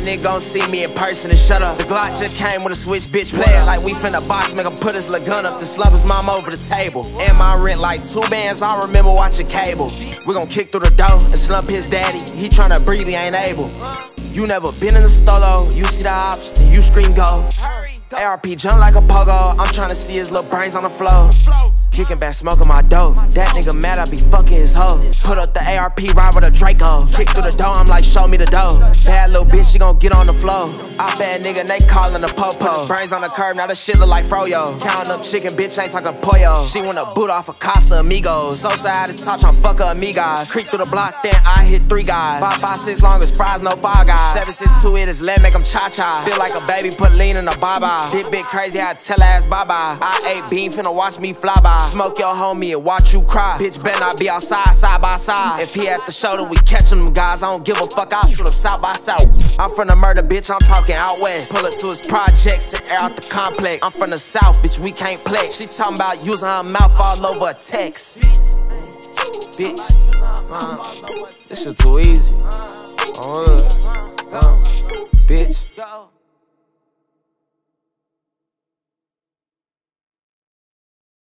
nigga gon' see me in person and shut up. The Glock just came with a switch, bitch. Play it like we finna box, make him put his little gun up. The slug his mama over the table. And my rent like 2 bands, I remember watching cable. We gon' kick through the door and slump his daddy. He tryna breathe, he ain't able. You never been in the stolo, you see the ops, then you scream go. ARP jump like a pogo, I'm tryna see his little brains on the floor. Kicking back, smoking my dope. That nigga mad, I be fucking his hoe. Put up the ARP, ride with a Draco. Kick through the door, I'm like, show me the dough. Bad little bitch, she gon' get on the floor. I bad nigga, they callin' the popo. Brains on the curb, now the shit look like Froyo. Countin' up chicken, bitch ain't talkin' pollo. She wanna boot off a Casa Amigos. So sad, this top tryna fuck her amigas. Creep through the block, then I hit 3 guys. 556 long as fries, no 5 guys. 762 hit his leg, make him cha-cha. Feel like a baby, put lean in a baba. This bit crazy, I tell her ass bye-bye. I ate bean, finna watch me fly by. Smoke your homie and watch you cry. Bitch better not be outside, side by side. If he at the show, then we catchin' them guys. I don't give a fuck, I'll shoot him south by south. I'm from the murder, bitch, I'm talking out west. Pull it to his projects and air out the complex. I'm from the south, bitch, we can't plex. She talking about using her mouth all over a text. Bitch, this shit too easy. Bitch.